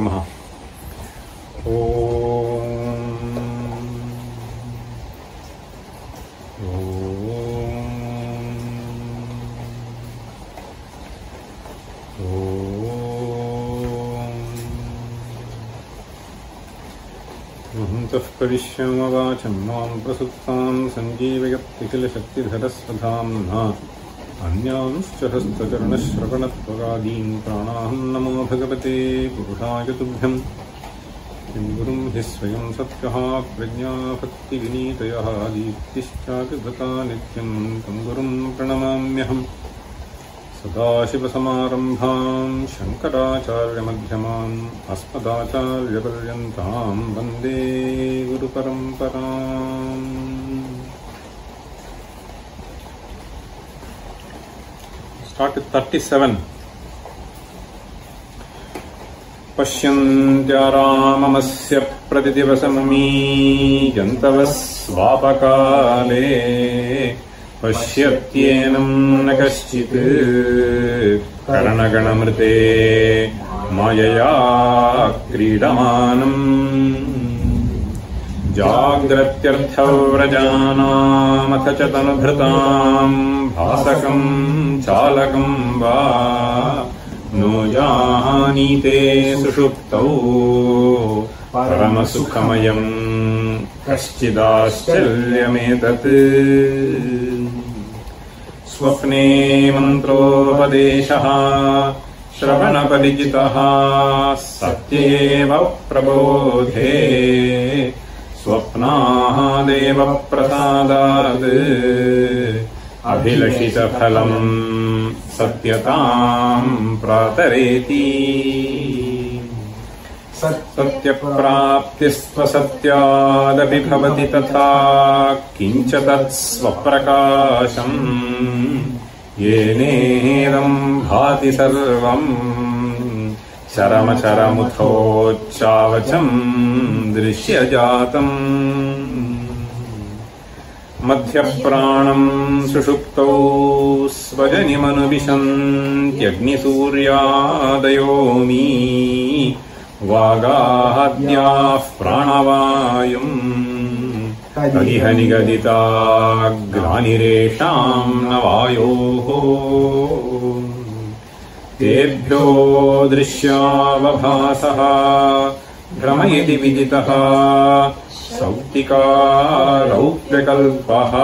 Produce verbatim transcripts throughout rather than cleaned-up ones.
नमः। ओम तः करिष्यामवाचं मां प्रसुप्तां सञ्जीवयत्ति किल शक्तिधरस्वधाम्ना अन्यांश्च हस्तचरणश्रवणत्वगादीन् प्राणाहं नमो भगवते पुरुषाय तुभ्यं। किं गुरुं हि स्वयं सत्यः प्रज्ञाभक्तिविनीतयः दीप्तिश्चाभिभृता नित्यं तं गुरुं प्रणमाम्यहम्। सदाशिवसमारम्भां शङ्कराचार्यमध्यमाम् अस्मदाचार्यपर्यन्तां वन्दे गुरुपरम्पराम्। Start with thirty-seven. पश्यन्त्या राममस्य प्रतिदिवसममीयन्तवः स्वापकाले पश्यत्येनं न कश्चित् करणगणमृते मायया क्रीडमानम्। जाग्रत्यर्थव्रजानामथ च तनुभृतां भासकं चालकं वा नो जानीते सुषुप्तौ परमसुखमयं कश्चिदाश्चर्यमेतत्। स्वप्ने मन्त्रोपदेशः श्रवणपरिचितः सत्येव प्रबोधे स्वप्नादेव प्रसादात् अभिलषितफलम् सत्यतां प्रातरेति। सत्यप्राप्तिस्त्वसत्यादपि भवति तथा किञ्च तत्स्वप्रकाशम् येनेदं भाति सर्वम् चरमचरमुथोच्चावचम् दृश्यजातम्। मध्यप्राणं सुषुप्तौ स्वजनिमनुविशन्त्यग्निसूर्यादयोऽमी वागाद्याः प्राणवायुम् तदिह निगदिता ग्लानिरेषां न वायोः। तेभ्यो दृश्यावभासः भ्रमयति विदितः सौप्तिकारौप्यकल्पः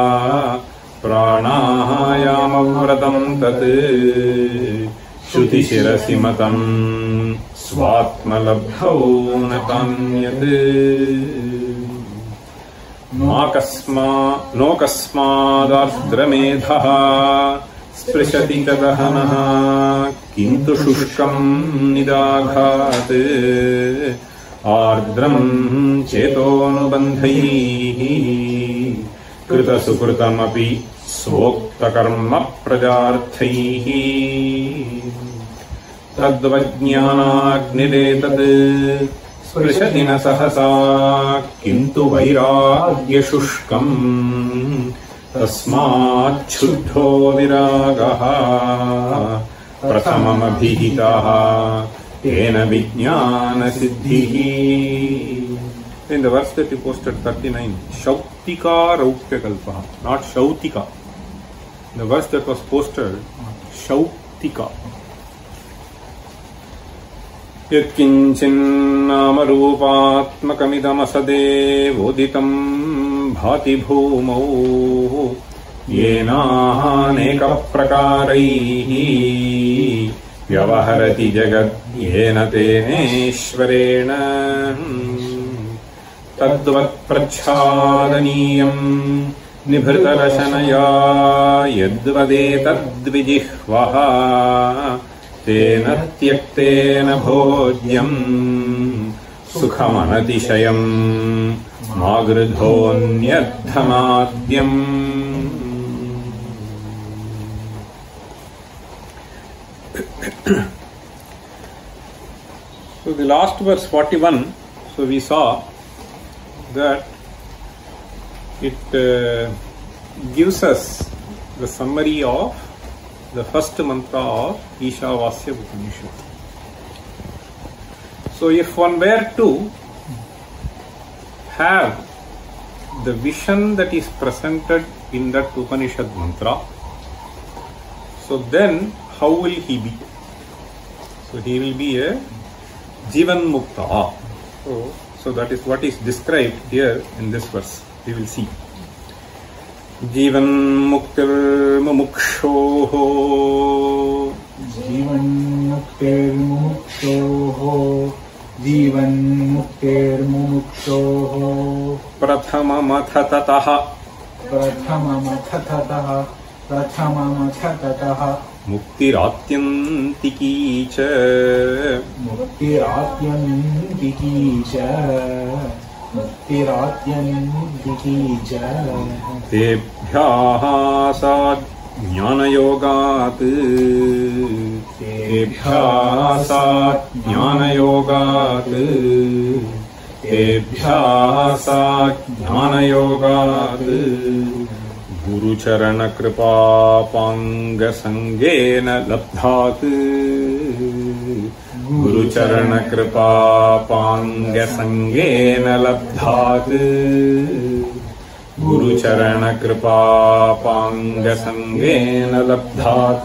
प्राणायामव्रतं तत् श्रुतिशिरसि मतम् स्वात्मलब्धौ न कान्यत्। नो कस्मादार्द्रमेधः स्पृशति च दहनः किन्तु शुष्कं निदाघात् आर्द्रं चेतोनुबन्धैः कृतसुकृतमपि स्वोक्तकर्म प्रजार्थैः। तद्वज्ञानाग्निरेतत् स्पृशति न सहसा किन्तु वैराग्यशुष्कम् तस्माच्छुद्धो विरागः प्रथममभिहितः तेन विज्ञानसिद्धिः। In the verse that you posted thirty-nine, Shautika Raupyakalpa, not Shautika. The verse that was posted, Shautika. यत्किञ्चिन्नामरूपात्मकमिदमसदेवोदितं भाति भूमौ येनानेकप्रकारैः व्यवहरति जगत् येन तेनेश्वरेण। तद्वत्प्रच्छादनीयम् निभृतरशनया यद्वदेतद्विजिह्वः तेन त्यक्तेन भोज्यम् सुखमनतिशयम् मागृधोऽन्यद्धमाद्यम्। So the last verse forty-one, so we saw that it uh, gives us the summary of the first mantra of Ishavasya Upanishad. So if one were to have the vision that is presented in that Upanishad mantra, so then how will he be? So he will be a Jivan Mukta. So, so that is what is described here in this verse. We will see. Jivan Muktir Mumukshoho. Jivan Muktir Mumukshoho. Jivan Muktir Mumukshoho. Prathama Mathatataha. Prathama Mathatataha. Prathama Mathatataha. Muktiratyantiki cha. Muktiratyantiki cha. Muktiratyantiki cha. Tebhyaha sad jnanayogat. Tebhyaha sad jnanayogat. Tebhyaha sad jnanayogat. Guru Charana Kripa Panga Sangena Labdhat. Guru Charana Kripa Panga Sangena Labdhat. Guru Charana Kripa Panga Sangena Labdhat.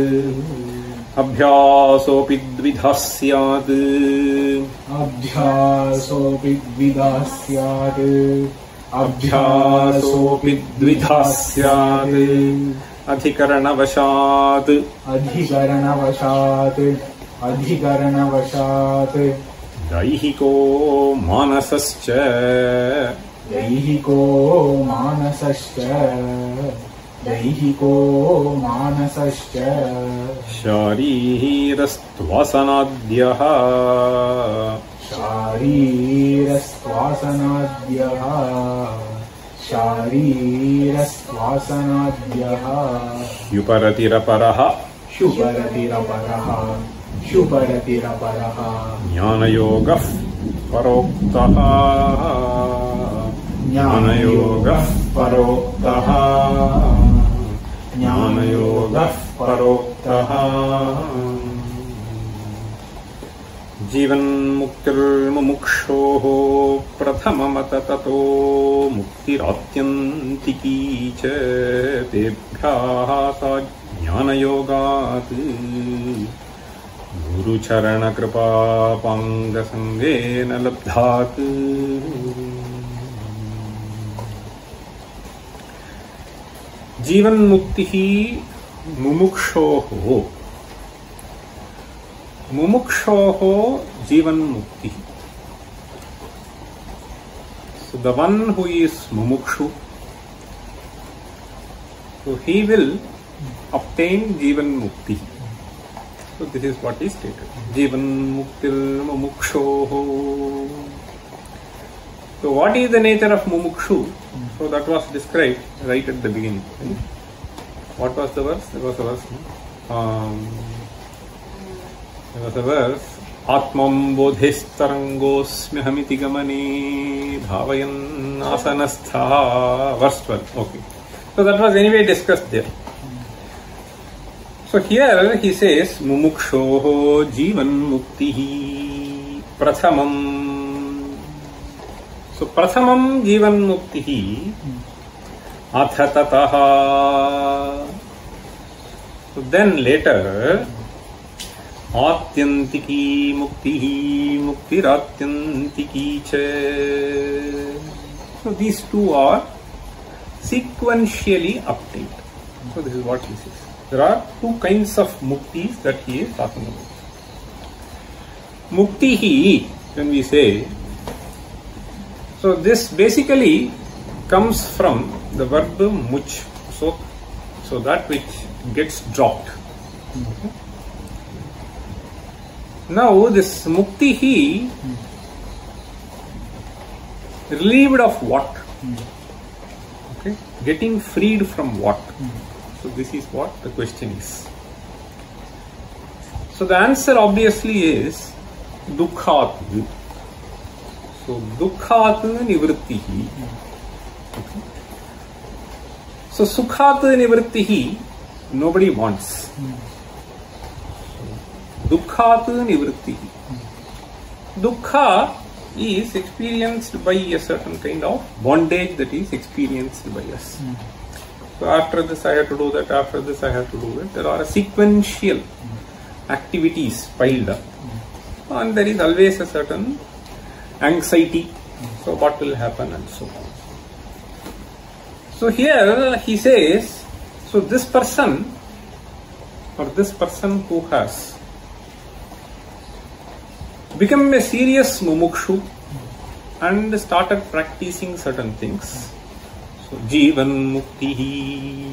Abhyasopi dvidhasyat. Abhyasopi dvidhasyat. Abhyasopi dvidhasyat. Adhikaranavashat. Adhikaranavashat. Adhikaranavashat. Daihiko manasascha. Daihiko manasascha. Daihiko manasascha. Sharirastvasanadhyaha. Sharirastvasanadhyaha. Sharirastvasanadhyaha. Hyuparatiraparaha. Hyuparatiraparaha. Hyuparatiraparaha. Jnanayogah paroktaha. Jnanayogah paroktaha. Jnanayogah paroktaha. Jivan Muktir Mumukshoho. Prathamamata tato muktiratyantiki cha. Tebhyaha sad jnanayogat. Guru Charana Kripa Panga Sangena Labdhat. Jivan Muktihi Mumukshoho. Mumukshoho Jivan Muktihi. So the one who is Mumukshu, so he will obtain Jivan Mukti. So this is what is stated. Jivan Muktir Mumukshoho. So what is the nature of Mumukshu? So that was described right at the beginning. What was the verse? There was a verse. Um, there was a verse. Atmam bodhistarangosmi hamiti gamani bhavayan asanastha. Verse twelve. Okay. So that was anyway discussed there. So here he says Mumukshoho Jivan Muktihi Prathamam. So Prathamam Jivan Muktihi Athatataha. So then later Atyantiki Muktihi Muktiratyantiki cha. So these two are sequentially obtained. So this is what he says. There are two kinds of muktis that he is talking about. Muktihi, when we say, so this basically comes from the verb much. So, so that which gets dropped. Okay. Now this muktihi, relieved of what? Okay, getting freed from what? So this is what the question is. So the answer obviously is Dukkhat. So Dukkhat Nivrittihi. Okay. So Sukhat Nivrittihi nobody wants. Dukkhat Nivrittihi. dukkha is experienced by a certain kind of bondage that is experienced by us. Mm. So after this I have to do that, after this I have to do that. There are sequential mm. activities piled up. Mm. And there is always a certain anxiety. Mm. So what will happen and so on. So here he says, so this person or this person who has become a serious mumukshu and started practicing certain things. So Jivan Muktihi.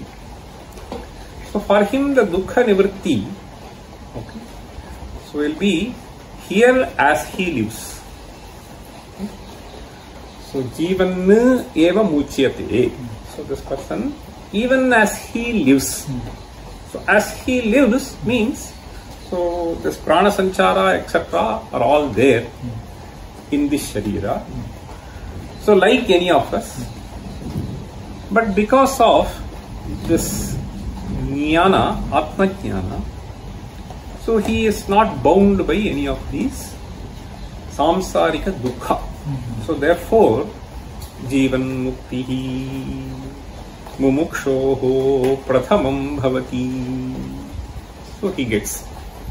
So for him the dukkha nivritti, okay, so will be here as he lives. Okay. So Jivan eva muchyate. So this person, even as he lives. So as he lives means, so this prana sanchara et cetera are all there mm. in this sharira. Mm. So like any of us, mm. but because of this jnana, atma jnana, so he is not bound by any of these samsarika dukkha. Mm. So therefore, jivan muktihi mumukshoho prathamam bhavati. So he gets.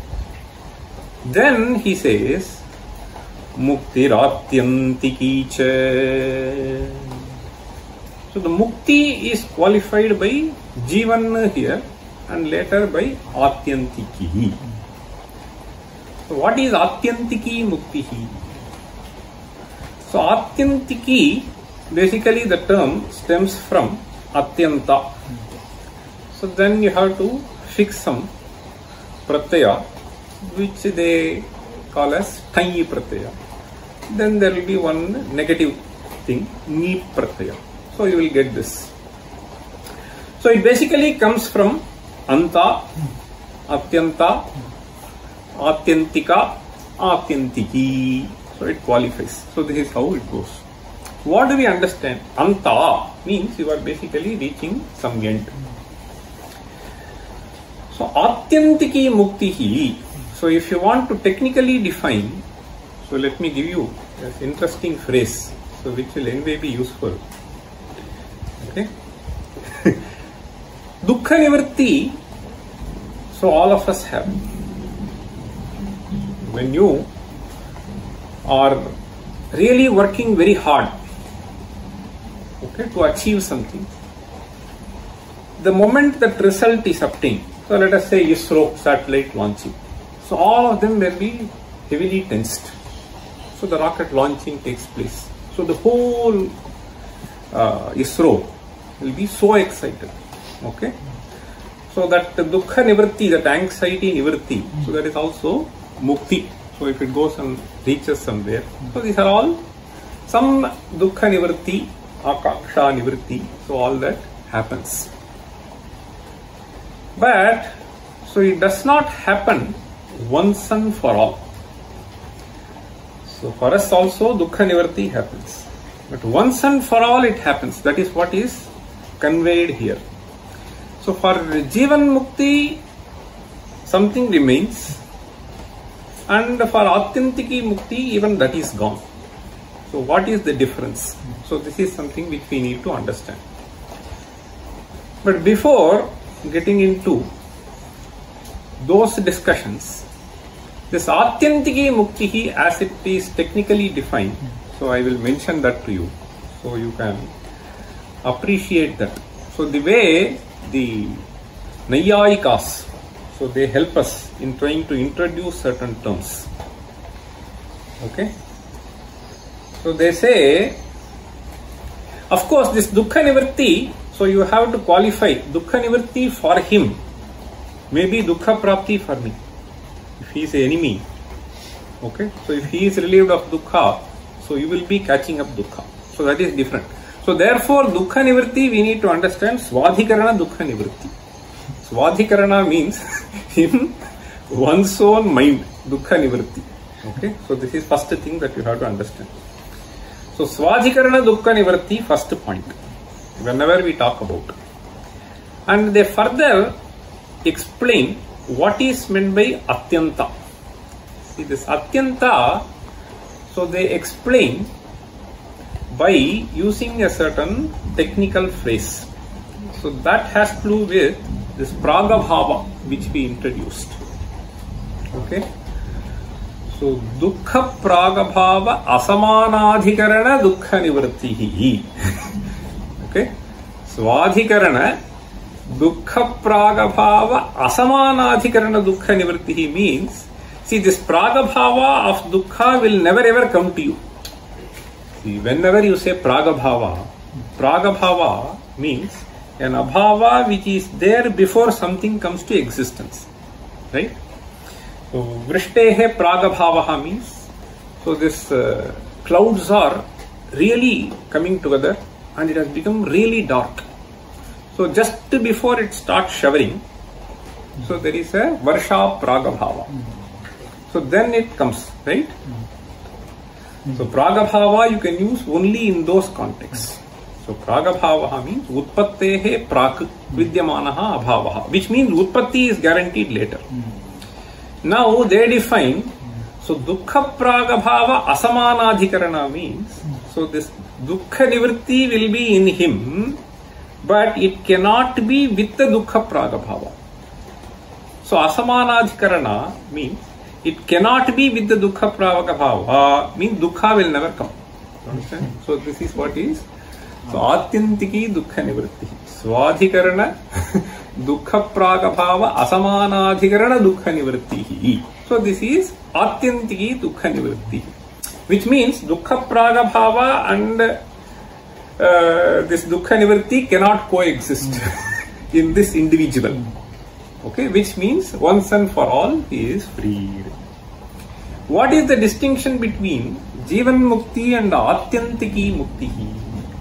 Then he says, Muktirathyantiki cha. So the mukti is qualified by Jivan here and later by Atyantiki. So what is Atyantiki Muktihi? So Atyantiki, basically the term stems from Atyanta. So then you have to fix some pratyaya, which they call as Tanyi pratyaya. Then there will be one negative thing, Ni pratyaya. So you will get this. So it basically comes from Anta, Atyanta, Atyantika, Atyantiki. So it qualifies. So this is how it goes. What do we understand? Anta means you are basically reaching some end. So Atyantiki Muktihi. So if you want to technically define, so let me give you an interesting phrase, so which will anyway be useful. Okay. Dukkha nivritti, so all of us have. When you are really working very hard, okay, to achieve something, the moment that result is obtained, so let us say ISRO satellite launching, so all of them will be heavily tensed. So the rocket launching takes place. So the whole uh, ISRO will be so excited. Okay. So that the dukkha nivritti, that anxiety nivritti, so that is also mukti. So if it goes and reaches somewhere, so these are all some dukkha nivritti, akaksha nivritti, so all that happens. But so it does not happen once and for all. So for us also dukkha nivritti happens, but once and for all it happens. That is what is conveyed here. So for Jivan Mukti, something remains, and for Atyantiki Mukti, even that is gone. So what is the difference? So this is something which we need to understand. But before getting into those discussions, this Atyantiki Muktihi as it is technically defined, so I will mention that to you, so you can appreciate that. So the way the Nayayikas, so they help us in trying to introduce certain terms. Okay. So they say, of course, this dukkha nivritti, so you have to qualify dukkha nivritti for him, maybe dukkha prapti for me. If he is an enemy, okay, so if he is relieved of dukkha, so you will be catching up dukkha. So that is different. So therefore, dukkha nivritti, we need to understand swadhikarana dukkha nivritti. Swadhikarana means in one's own mind, dukkha nivritti. Okay, so this is first thing that you have to understand. So swadhikarana dukkha nivritti, first point, whenever we talk about. And they further explain what is meant by atyanta. See, this atyanta So they explain by using a certain technical phrase. So that has to do with this pragabhava which we introduced. Okay. So dukkha pragabhava asamanadhikarana dukkha nivrittihi. Okay. Swadhikarana dukkha pragabhava asamanadhikarana dukkha nivrittihi means, see, this pragabhava of dukkha will never ever come to you. See, whenever you say pragabhava, pragabhava means an abhava which is there before something comes to existence. Right? So, vrishtehe pragabhavaha means, so this uh, clouds are really coming together and it has become really dark. So, just before it starts showering, so there is a varsha pragabhava. So, then it comes, right? So, pragabhava you can use only in those contexts. So, pragabhava means utpattehe prak vidyamanaha abhavaha, which means utpatti is guaranteed later. Now, they define, so dukkha pragabhava asamanadhikarana means, so this dukkha nivritti will be in him, but it cannot be with the dukkha pragabhava. So, asamanadhikarana means it cannot be with the dukkha pragabhava, means dukkha will never come. Understand? So, this is what is. So, atyantiki dukkha nivritti. Swadhikarana dukkha pragabhava asamanadhikarana dukkha nivritti. So, this is atyantiki dukkha nivritti. Which means dukkha pragabhava and uh, this dukkha nivritti cannot coexist in this individual. Okay, which means once and for all he is freed. What is the distinction between Jivan Mukti and Atyantiki Mukti?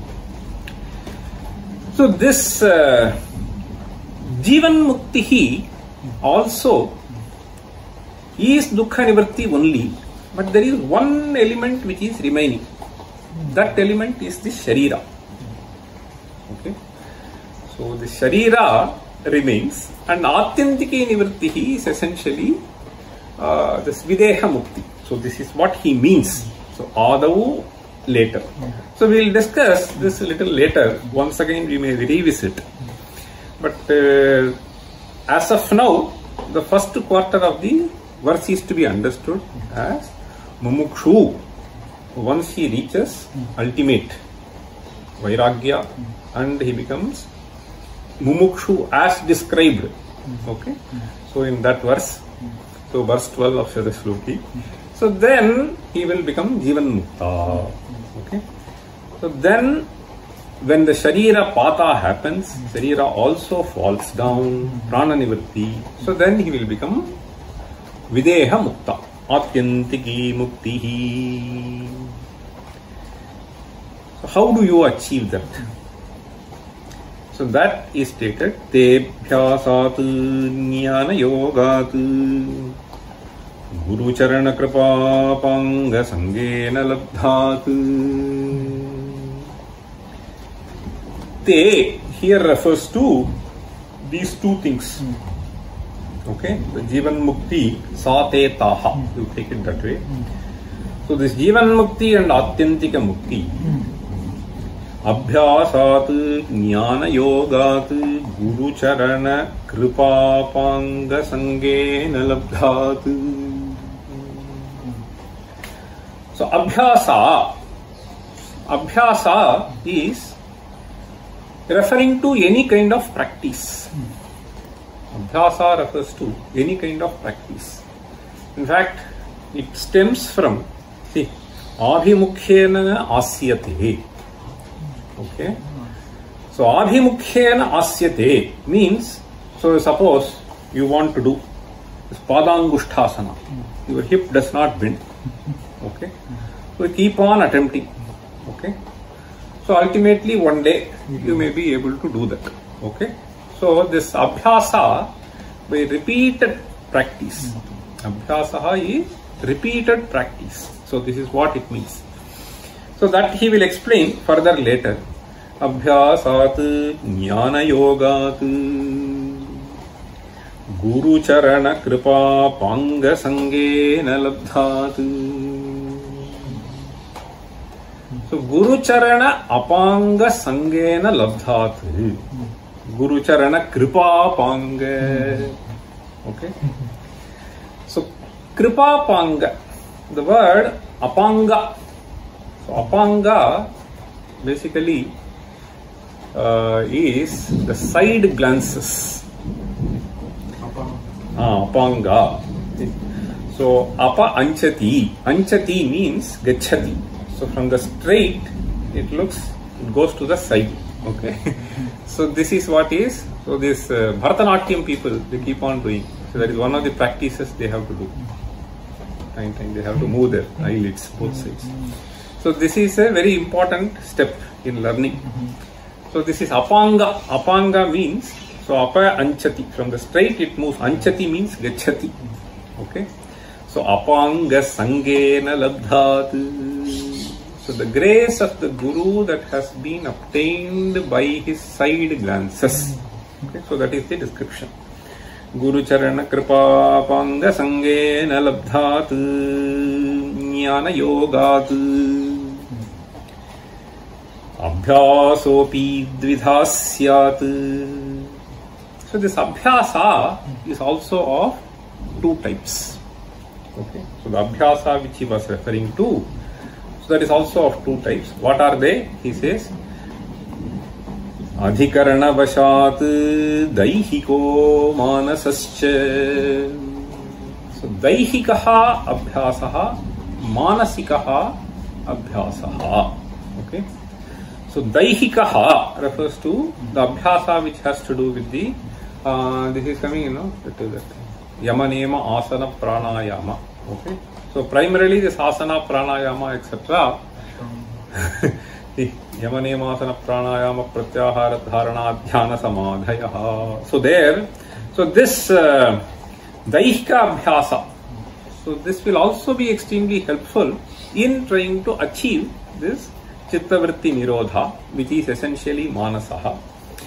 So this uh, Jivan Mukti also is Dukkha Nivritti only, but there is one element which is remaining. That element is the Sharira. Okay, so the Sharira remains, and Atyantiki Nivritti is essentially uh, this Videha Mukti. So this is what he means. So Adavu later. So we will discuss this a little later. Once again we may revisit. But uh, as of now, the first quarter of the verse is to be understood as Mumukshu. Once he reaches ultimate Vairagya and he becomes Mumukshu as described. Okay. So in that verse, so verse twelve of Shadashloki. So then he will become Jivan Mukta. Okay. So then when the Sharira Pata happens, Sharira also falls down, Prana Nivritti. So then he will become Videha Mukta. Atyantiki Muktihi. So how do you achieve that? So that is stated, Tebhyasat Jnana Yogat Guru Charana Kripa Panga Sangena Labdhat. Te here refers to these two things. Okay, the Jivan Mukti, Sa Te Taha, you take it that way. So this Jivan Mukti and Atyantika Mukti, Abhyasat Jnana Yogat Guru Charana Kripa Panga Sangena Labdhat. So Abhyasa, Abhyasa is referring to any kind of practice. Abhyasa refers to any kind of practice. In fact, it stems from, see, Abhimukhyena Asyate. Okay. So, Abhimukhyena Asyate means, so suppose you want to do this Padangushthasana. Your hip does not bend. Okay. So, you keep on attempting. Okay. So, ultimately one day you may be able to do that. Okay. So, this Abhyasa by repeated practice. Abhyasa is repeated practice. So, this is what it means. So, that he will explain further later. Abhyasat Jnana Yogat Guru Charana Kripa Panga Sangena Labdhat. So Gurucharana Apanga Sangena Labdhat. Gurucharana Kripa Panga. Okay. So Kripa Panga. The word Apanga. So Apanga basically uh, is the side glances. Ah, Apanga. So Apa Anchati. Anchati means Gachati. So from the straight, it looks, it goes to the side. Okay. So this is what is. So this uh, Bharatanatyam people, they keep on doing. So that is one of the practices they have to do. Time time they have to move their eyelids both sides. So this is a very important step in learning. So this is Apanga. Apanga means, so Apa Anchati. From the straight it moves. Anchati means Gachati. Okay. So Apanga Sangena Labdhat. So the grace of the Guru that has been obtained by his side glances. Okay. So that is the description. Guru Charana Kripa Apanga Sangena Labdhat Jnana Yogat Abhyasopi Dvidhasyat. So this Abhyasa is also of two types. Okay. So the Abhyasa which he was referring to, so that is also of two types. What are they? He says Adhikarana Vashat Daihiko Manasascha. So Daihikaha Abhyasaha Manasikaha Abhyasaha. Okay. So Daihikaha refers to the Abhyasa which has to do with the uh, this is coming, you know, that is that Yama Nema Asana Pranayama. Okay. So primarily this Asana Pranayama et cetera. Yama Nema Asana Pranayama Pratyahara Dharana Dhyana Samadhaya. So there, so this uh, Daihika Abhyasa, so this will also be extremely helpful in trying to achieve this Chittavritti Nirodha, which is essentially Manasaha.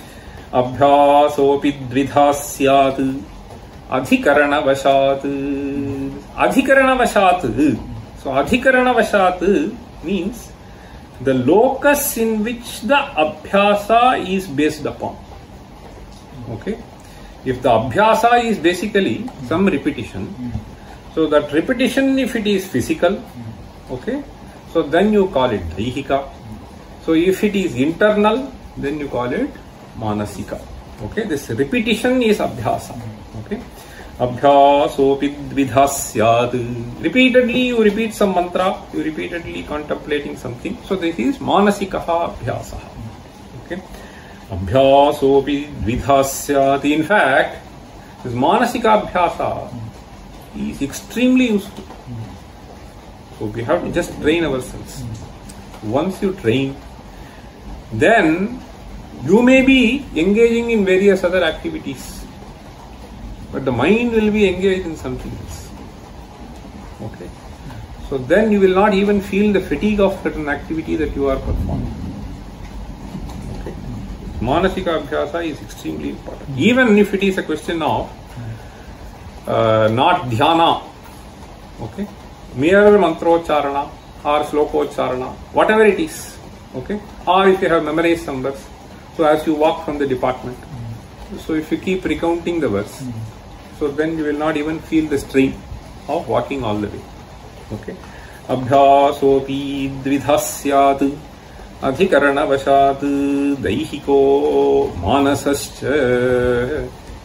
Abhyasopi Dvidhasyat Adhikarana Vashat. Adhikarana Vashat. So Adhikarana Vashat means the locus in which the Abhyasa is based upon. Okay. If the Abhyasa is basically some repetition, so that repetition, if it is physical, okay, so then you call it Daihika. So if it is internal, then you call it Manasika. Okay, this repetition is Abhyasa. Okay, Abhyasopi Dvidhasyat. Repeatedly you repeat some mantra, you repeatedly contemplating something. So this is Manasikaha Abhyasaha. Okay, Abhyasopi Dvidhasyat. In fact, this Manasika Abhyasa is extremely useful. So we have to just train ourselves. Once you train, then you may be engaging in various other activities, but the mind will be engaged in something else. Okay. So then you will not even feel the fatigue of certain activity that you are performing. Okay. Manasika Abhyasa is extremely important. Even if it is a question of uh, not dhyana, okay, mere mantrocharana or slokocharana, whatever it is, okay, or if you have memorized some verse, so as you walk from the department, so if you keep recounting the verse, so then you will not even feel the strain of walking all the way. Okay. Abhyasopi dvidhasyat adhikarana vashat daihiko manasascha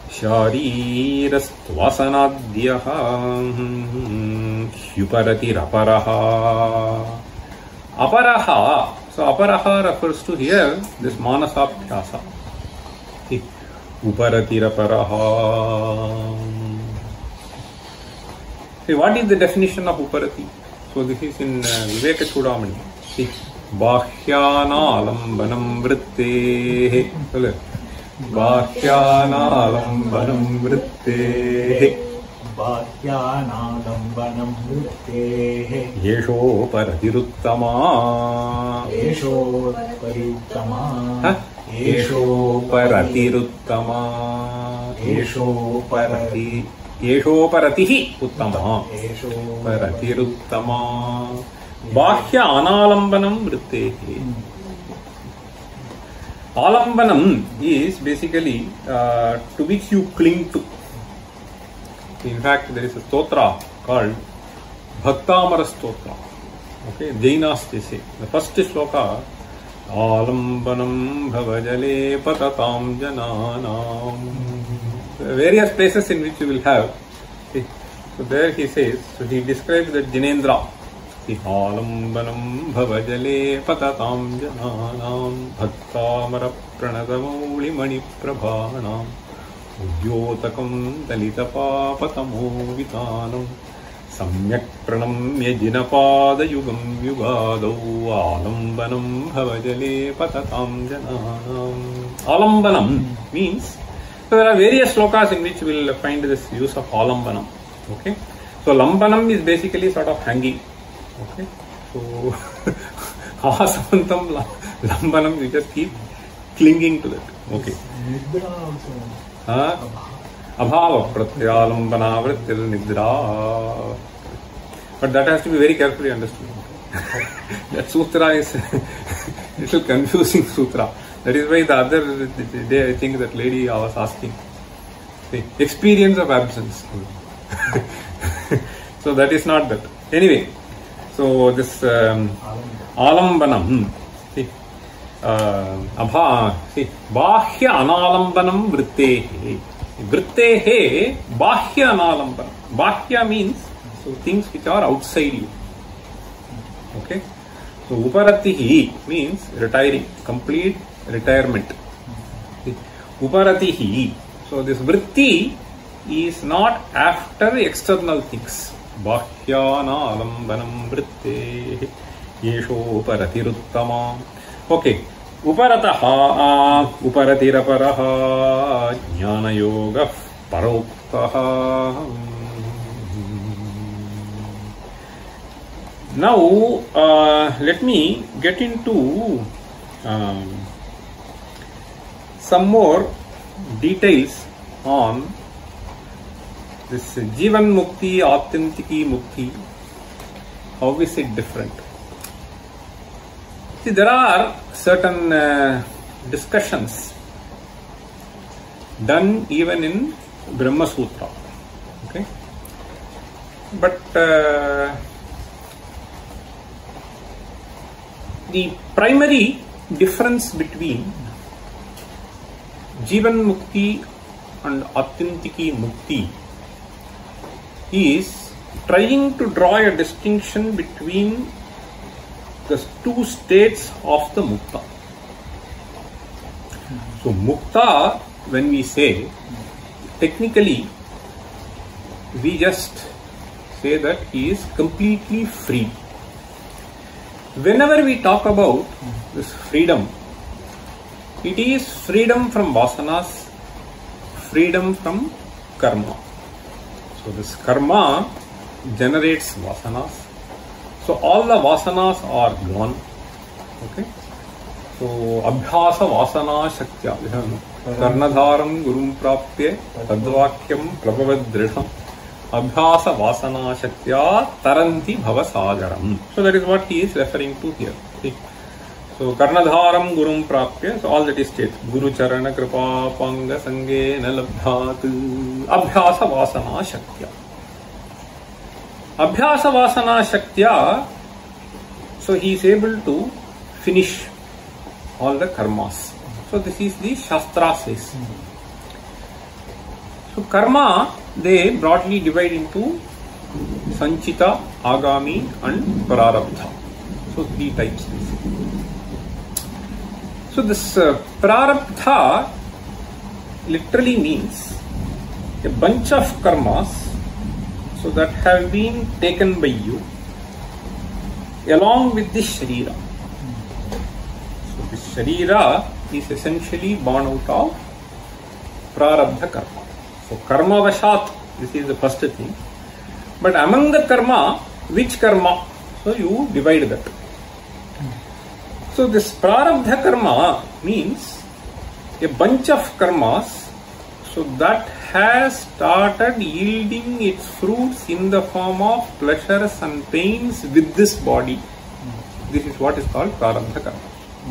sharirastvasanadhyaha hyuparatiraparaha. Aparaha. So aparaha refers to here this manasabhyasa. Uparatiraparaha. See, what is the definition of uparati? So this is in uh, Viveka Chudamani. See, Bhyaanalambanam vritte. Bhyaanalambanam vritte. Bhyaanalambanam vritte. Yesho paratiruttama. Yesho paratiruttama. Yesho paratiruttama. Yesho parati. Yesho paratihi uttama. Yesho paratiruttama. Bahya analambanam vrittehe. Alambanam is basically uh, to which you cling to. In fact, there is a stotra called Bhaktamara Stotra. Okay, Jainas they say. The first shloka, Alambanam bhavajale patatam jananam. Various places in which you will have. See, so there he says, so he describes that Jinendra. Alambanam bhavajale patatam jananam bhaktamara pranadamouli mani prabhanam udyotakam dalitapa patamo vitanam samyak pranamya jinapada yugam yugadau alambanam bhavajale patatam jananam. Alambanam means, so there are various slokas in which we will find this use of alambanam. Okay, so lambanam is basically sort of hanging. Okay, so asamantam lambanam, you just keep clinging to that. Okay. Nidra also. Huh? Abhava pratyalambana vrittir nidra. But that has to be very carefully understood. That sutra is a little confusing sutra. That is why the other day I think that lady I was asking. The experience of absence. So that is not that. Anyway. So this um, alambanam, see, uh, abha, see, bahya analambanam vrittehe. Vrittehe, bahya analambanam. Bahya means, so things which are outside you. Okay. So uparatihi means retiring, complete retirement. See, uparatihi. So this vritti is not after external things. Bahyanalambanam vritte yesho paratiruttama. Okay. Uparataha uparatiraparaha jnana yoga paroktaha. Now uh, let me get into um, some more details on this Jivan Mukti, Atyantiki Mukti. How is it different? See, there are certain uh, discussions done even in Brahma Sutra. Okay, but uh, the primary difference between Jivan Mukti and Atyantiki Mukti is trying to draw a distinction between the two states of the Mukta. So Mukta, when we say, technically we just say that he is completely free. Whenever we talk about this freedom, it is freedom from vasanas, freedom from karma. So this karma generates vasanas. So all the vasanas are gone. Okay. So abhyasa vasana shaktya. Karnadharam gurum prapye tadvakyam prabhavadrisham. Abhyasa vasana shaktya taranti bhavasagaram. So that is what he is referring to here. See? So Karnadharam gurum prapya. So all that is stated. Guru charana kripa panga sange nalabdhat. Abhyasa vasana shaktya. Abhyasa vasana shaktya. So he is able to finish all the karmas. So this is the Shastra says. So karma they broadly divide into Sanchita, Agami and Prarabdha. So three types. So this uh, Prarabdha literally means a bunch of karmas so that have been taken by you along with the Sharira. So this Sharira is essentially born out of Prarabdha karma. So karma vashat, this is the first thing. But among the karma, which karma? So you divide that. So this Prarabdha karma means a bunch of karmas so that has started yielding its fruits in the form of pleasures and pains with this body. This is what is called prarabdha karma.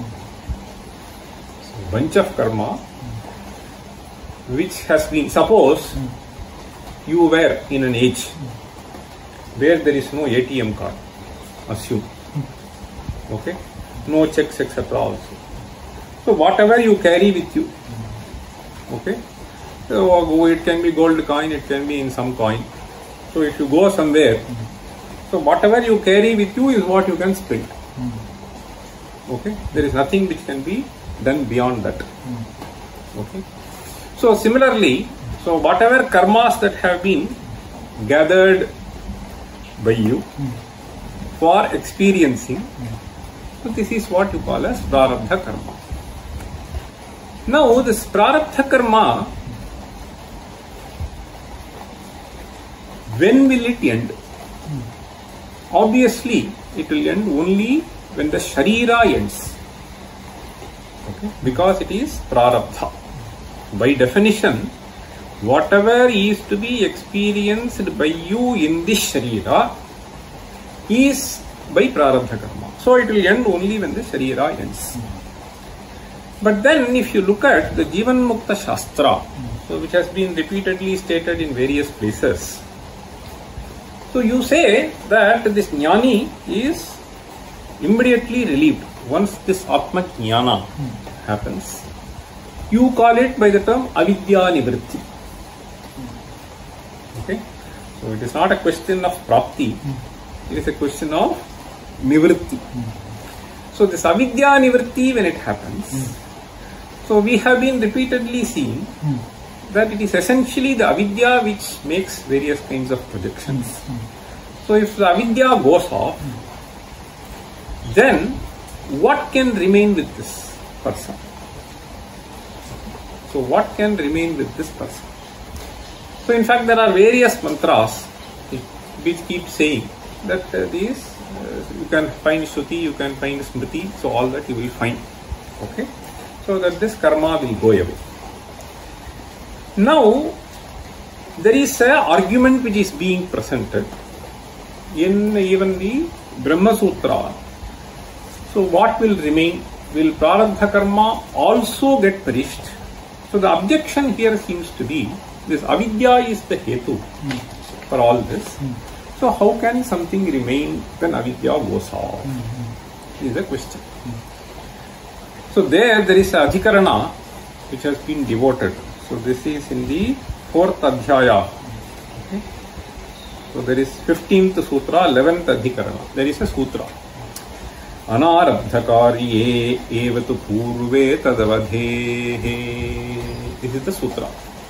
So, bunch of karma which has been, suppose you were in an age where there is no A T M card, assume, okay, no checks, et cetera also. So whatever you carry with you, okay, so it can be gold coin, it can be in some coin. So if you go somewhere, so whatever you carry with you is what you can spend. Okay, there is nothing which can be done beyond that. Okay, so similarly, so whatever karmas that have been gathered by you for experiencing, so this is what you call as prarabdha karma. Now this prarabdha karma, when will it end? Obviously it will end only when the sharira ends, okay? Because it is prarabdha. By definition, whatever is to be experienced by you in this sharira is by prarabdha karma. So it will end only when the sharira ends. But then if you look at the Jivan Mukta Shastra, so which has been repeatedly stated in various places, so you say that this jnani is immediately relieved once this Atma Jnana happens. You call it by the term avidya nivritti. Okay, so it is not a question of prapti, it is a question of nivritti. So this avidya nivritti, when it happens, so we have been repeatedly seeing that it is essentially the avidya which makes various kinds of projections. So if the avidya goes off, then what can remain with this person? So what can remain with this person? So in fact there are various mantras which keep saying that uh, these, uh, you can find Shruti, you can find Smriti, so all that you will find. Okay, so that this karma will go away. Now there is an argument which is being presented in even the Brahma Sutra. So what will remain? Will prarabdha karma also get perished? So the objection here seems to be, this avidya is the hetu mm. for all this. Mm. So how can something remain when avidya goes off? Mm-hmm. Is the question. Mm. So there, there is a adhikarana which has been devoted. So this is in the fourth adhyaya. Okay. So there is fifteenth sutra, eleventh adhikarana. There is a sutra. Anarabdhakarye evatu purve tadavadhehe. This is the sutra.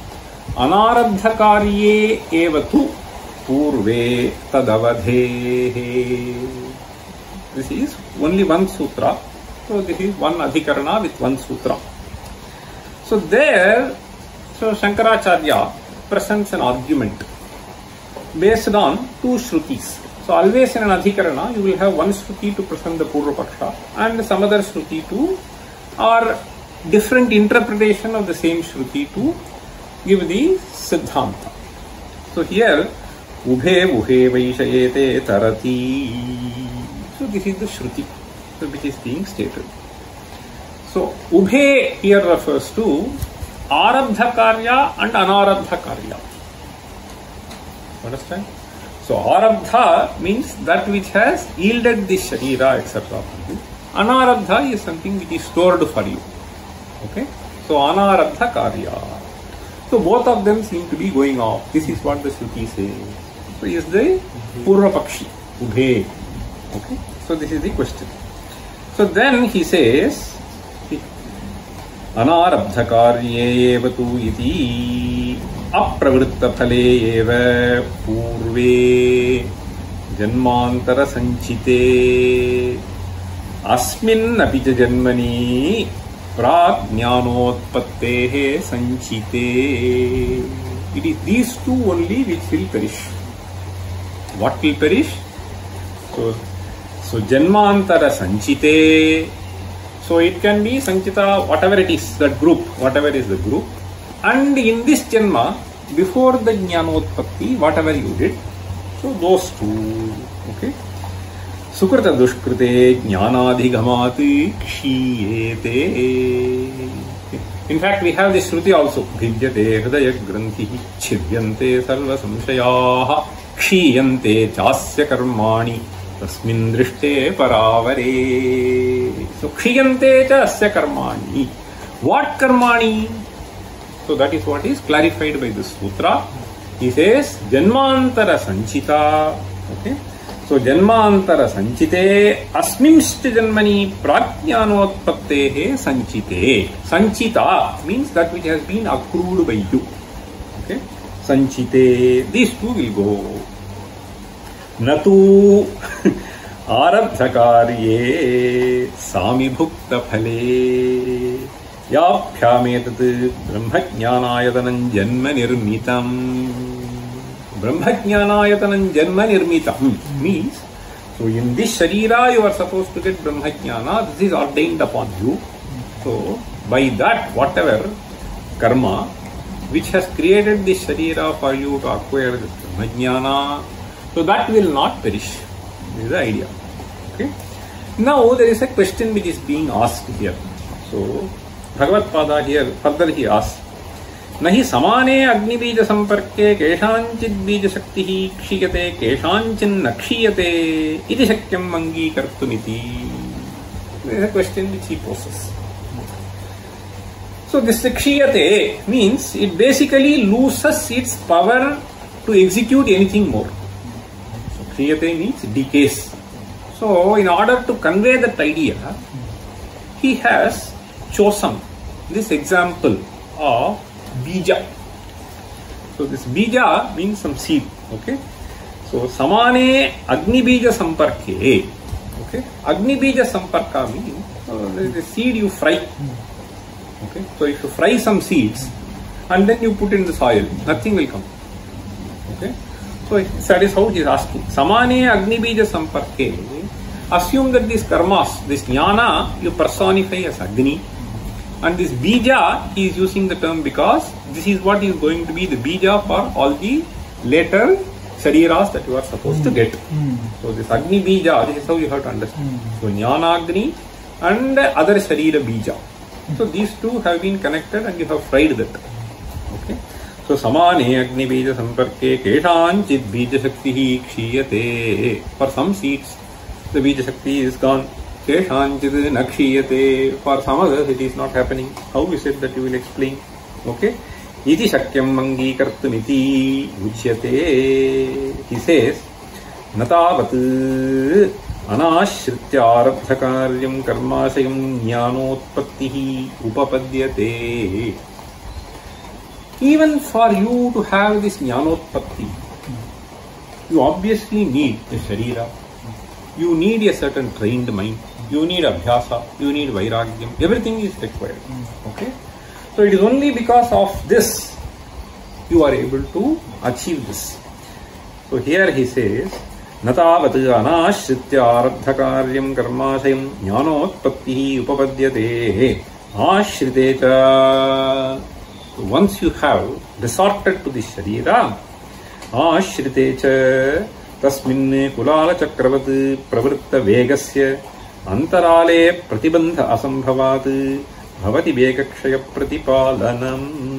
Anarabdhakarye evatu purve tadavadhehe. This is only one sutra. So this is one adhikarana with one sutra. So there, so Shankaracharya presents an argument based on two shrutis. So always in an adhikarana, you will have one shruti to present the Purva Paksha and some other shruti to, or different interpretation of the same shruti to give the Siddhanta. So here, Ubhe Ubhe Vaishayete Tarati. So this is the shruti which is being stated. So Ubhe here refers to Arabdha Karya and Anarabdha Karya. Understand? So Arabdha means that which has yielded the Sharira, et cetera. Anarabdha is something which is stored for you. Okay? So Anarabdha Karya. So both of them seem to be going off. This is what the Shruti says. So is the Purva Pakshi, Ubhe. Okay? So this is the question. So then he says, Anarabdha Karye evatu iti apravritta phale eva purve janmantara sanchite asmin apicha janmani prajnanotpattehe sanchite. It is these two only which will perish. What will perish? So, so janmantara sanchite. So it can be sanchita, whatever it is, that group, whatever is the group. And in this janma, before the Jnanotpatti, whatever you did, so those two, okay. Sukrita dushkrite jnanadhigamati kshiyete. In fact, we have this Shruti also. Bhidyate hridaya granthi chhidyante sarva samshayaha kshiyante chasya karmani tasmin drishte paravare. So, kshiyante chasya karmani. What karmani? So, that is what is clarified by this sutra. He says, Janmantara sanchita. Okay. So, Janmantara sanchite asminshti janmani prajnanotpattehe sanchite. Sanchita means that which has been accrued by you. Okay. Sanchite. These two will go. Natu arabdhakarye samibhukta phale yapyametat brahmajnanayatanam janma nirmitam. Brahmajnanayatanam janma nirmitam means, so in this sharira you are supposed to get Brahmajnana. This is ordained upon you. So by that, whatever karma which has created this sharira for you to acquire this Brahmajnana, so that will not perish. This is the idea. Okay. Now there is a question which is being asked here. So Bhagavad Pada here further he asks, Nahi samane agnibija samparke keshanchid bija shaktihi kshiyate keshanchin nakshiyate iti shakyam mangi kartumiti. There is a question which he poses. So this kshiyate means it basically loses its power to execute anything more. So kshiyate means decays. So in order to convey that idea, he has chosen this example of bija. So this bija means some seed. Okay. So samane agni bija samparke. Okay. Agni bija samparka means uh, the seed you fry. Okay. So if you fry some seeds and then you put in the soil, nothing will come. Okay. So that is how he is asking. Samane agni bija samparke. Assume that these karmas, this jnana, you personify as Agni. And this bija, he is using the term because this is what is going to be the bija for all the later shariras that you are supposed mm. to get. Mm. So this Agni bija, this is how you have to understand. Mm. So jnana Agni and other sharira bija. Mm. So these two have been connected and you have fried that. Okay. So samane Agni bija samparke keshanchid bija shaktihi kshiyate. For some seeds, the bija shakti is gone. Keshanchid nakshiyate. For some others it is not happening. How is it that you will explain? Okay. Iti shakyam mangi kartumiti uchyate. He says, Natavat anashrityarabdhakaryam karmasayam jnanotpattihi upapadyate. Even for you to have this jnanotpatti, you obviously need the sharira. You need a certain trained mind. You need abhyasa. You need vairagyam. Everything is required. Okay. So it is only because of this you are able to achieve this. So here he says, Natavat anashritya arabdhakaryam karmasayam jnanotpattihi upapadyate ashritecha. So once you have resorted to this sharira, ashritecha tasmin kulala chakravat pravritta vegasya antarale pratibandha asambhavat bhavati vegakshaya pratipalanam.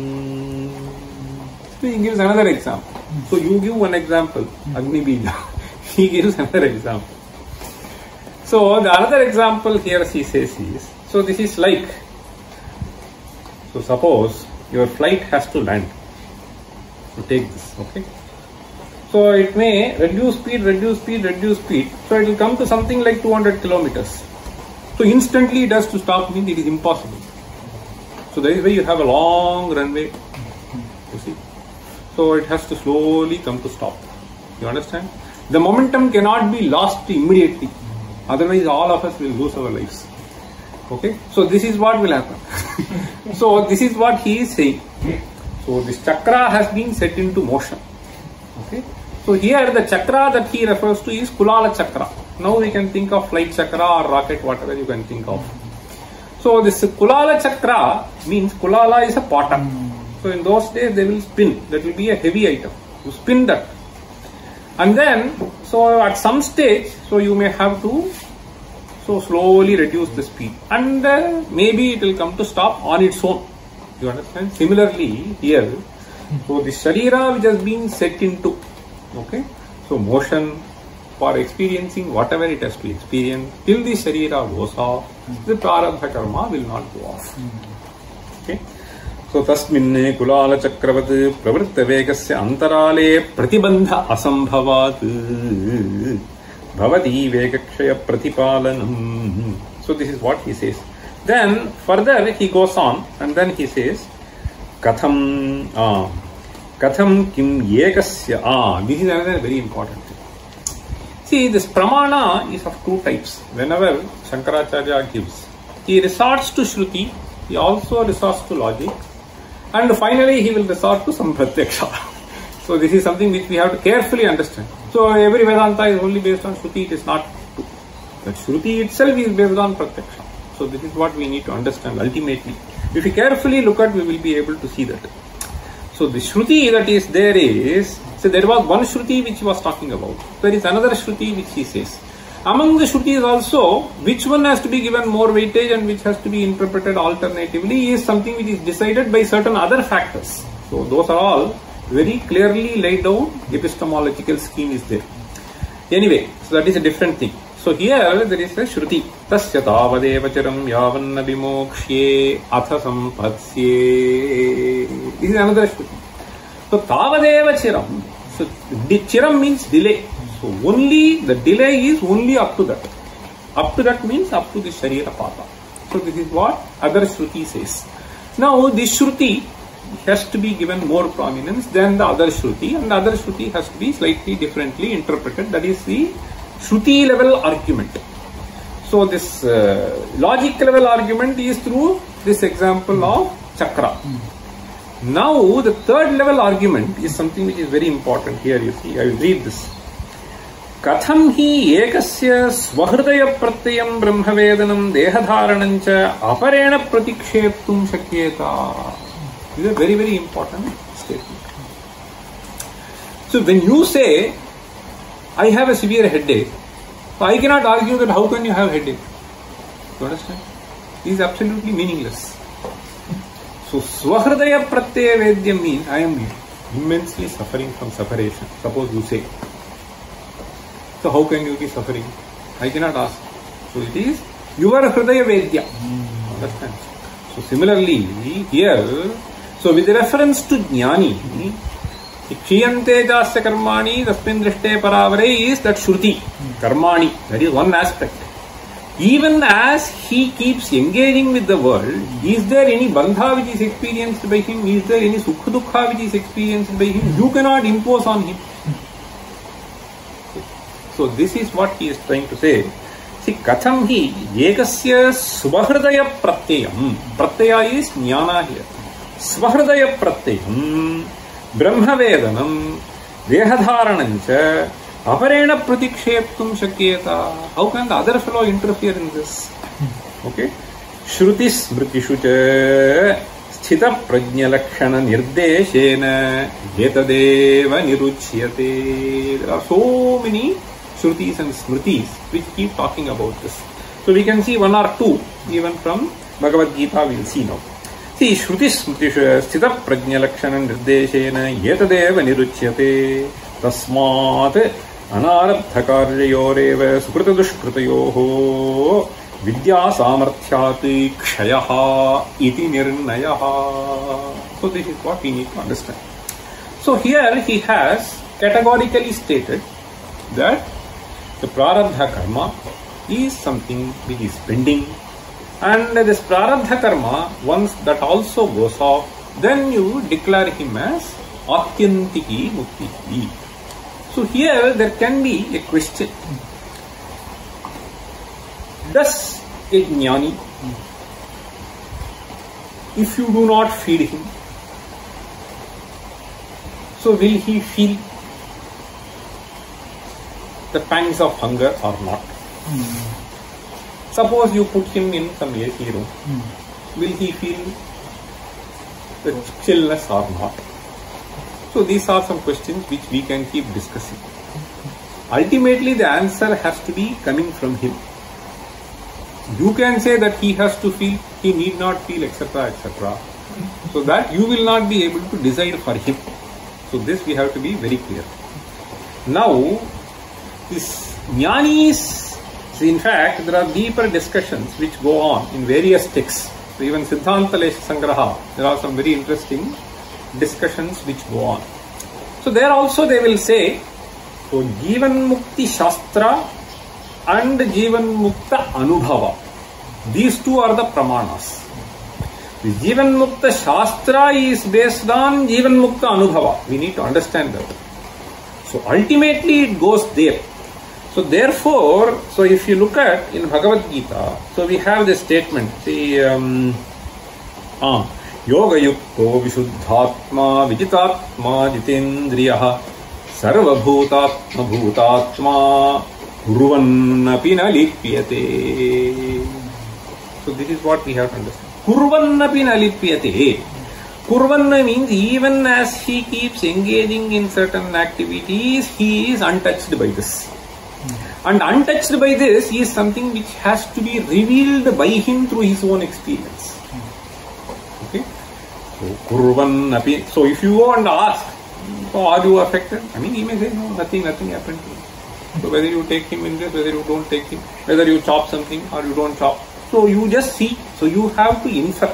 So he gives another example. So you give one example, Agni Bija. He gives another example. So the another example here he says is, so this is like, so suppose your flight has to land. So take this, okay. So it may reduce speed, reduce speed, reduce speed. So it will come to something like two hundred kilometers. So instantly it has to stop, means it is impossible. So that is why you have a long runway. You see. So it has to slowly come to stop. You understand? The momentum cannot be lost immediately. Otherwise all of us will lose our lives. Okay. So this is what will happen. So this is what he is saying. So this chakra has been set into motion. Okay. So here the chakra that he refers to is Kulala chakra. Now we can think of flight chakra or rocket, whatever you can think of. So this Kulala chakra means Kulala is a potter. So So in those days they will spin. That will be a heavy item. You spin that. And then, so at some stage, so you may have to so slowly reduce the speed. And uh, maybe it will come to stop on its own. You understand? Similarly, here, so the Sharira which has been set into, okay, so motion for experiencing whatever it has to experience, till the Sharira goes off, the Prarabdha Karma will not go off. Okay. So tasminne kulala chakravat pravritta vegasya antarale pratibandha asambhavat bhavati vegakshaya pratipalanam. So this is what he says. Then further he goes on and then he says katham ah, katham kim ekasya ah. This is another very important thing. See, this pramana is of two types. Whenever Shankaracharya gives, he resorts to Shruti, he also resorts to logic, and finally he will resort to some pratyaksha. So this is something which we have to carefully understand. So every Vedanta is only based on Shruti, it is not true. That Shruti itself is based on pratyaksha. So this is what we need to understand ultimately. If we carefully look at, we will be able to see that. So the Shruti that is there is, so there was one Shruti which he was talking about. There is another Shruti which he says. Among the Shrutis also, which one has to be given more weightage and which has to be interpreted alternatively is something which is decided by certain other factors. So those are all very clearly laid out. Epistemological scheme is there. Anyway, so that is a different thing. So here there is a Shruti. Tasya tavadeva chiram yavanna vimokshye atha sampatsye. This is another Shruti. So tavadeva chiram. So chiram means delay. So only the delay is only up to that. Up to that means up to the Sharira Pata. So this is what other Shruti says. Now this Shruti has to be given more prominence than the other Shruti, and the other Shruti has to be slightly differently interpreted. That is the Shruti level argument. So this uh, logic level argument is through this example of Chakra. Now the third level argument is something which is very important here. You see, I will read this. Katham hi ekasya swahridaya pratyayam brahmavedanam dehadharanancha aparena pratiksheptum shakyeta. This is a very very important statement. So when you say, I have a severe headache, so I cannot argue that how can you have headache? You understand? This is absolutely meaningless. So swahridaya pratyaya vedyam means I am immensely suffering from separation. Suppose you say. So how can you be suffering? I cannot ask. So it is your Hridaya Vedya. Understand? So similarly here, so with reference to Jnani, Kshiyante jasya karmani tasmin drishte paravare is that Shruti, karmani. That is one aspect. Even as he keeps engaging with the world, is there any bandha which is experienced by him? Is there any sukha dukha which is experienced by him? You cannot impose on him. So this is what he is trying to say. See, katham hi ekasya svahridaya pratyayam. Pratyaya is jnana here. Svahridaya pratyayam brahmavedanam dehadharanancha aparena pratiksheptum shakyeta. How can the other fellow interfere in this? Okay. Shruti smritishu cha sthita prajna lakshana nirdeshena yetadeva niruchyate. There are so many Shrutis and Smritis which keep talking about this. So we can see one or two even from Bhagavad Gita we will see now. See, Shruti Smritisha Sthita Prajna Lakshana Nirdeshena Yetadeva Niruchyate Tasmat Anarabdha Karyayoreva Sukrita Dushkritayoho Vidya Samarthyati Kshayaha Iti Nirnayaha. So this is what we need to understand. So here he has categorically stated that the Prarabdha Karma is something which is pending, and this Prarabdha Karma, once that also goes off, then you declare him as Atyantiki Mukti. So here there can be a question. Does a Jnani, if you do not feed him, so will he feel the pangs of hunger or not? Mm. Suppose you put him in some A C room. Mm. Will he feel the chillness or not? So these are some questions which we can keep discussing. Ultimately the answer has to be coming from him. You can say that he has to feel, he need not feel, etc, et cetera. So that you will not be able to decide for him. So this we have to be very clear. Now, this jnanis, in fact, there are deeper discussions which go on in various texts. So even Siddhanta Lesha Sangraha, there are some very interesting discussions which go on. So there also they will say, so Jivan Mukti Shastra and Jivan Mukta Anubhava. These two are the pramanas. The Jivan Mukta Shastra is based on Jivan Mukta Anubhava. We need to understand that. So ultimately it goes there. So therefore, so if you look at in Bhagavad Gita, so we have this statement, the um, ah, Yoga Yukto Vishuddhatma Vijitatma Jitendriyaha Sarva Bhutatma Bhutatma Kurvannapi na lipyate. So this is what we have to understand. Kurvannapi na lipyate. Kurvanna means even as he keeps engaging in certain activities, he is untouched by this. And untouched by this is something which has to be revealed by him through his own experience. Okay? So Kurvannapi. So if you go and ask, so are you affected? I mean, he may say, no, nothing, nothing happened to me. So whether you take him in this, whether you don't take him, whether you chop something or you don't chop. So you just see. So you have to infer.